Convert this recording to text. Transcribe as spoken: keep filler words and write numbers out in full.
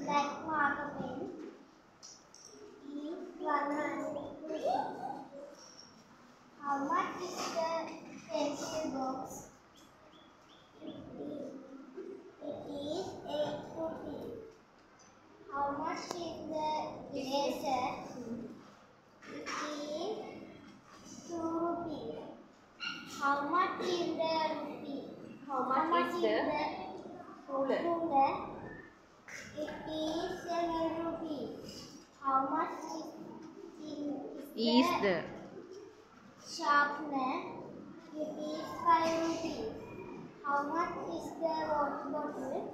black marker pen is one hundred rupees. How much is the pencil box? It is, it is eight rupees. How much is the eraser? It is two rupees. How much is the rupee? How much, How much is is the the ruler? ruler? It is seven rupees. How much is, is, Is the the sharpener? It is five rupees. How much is the water bottle?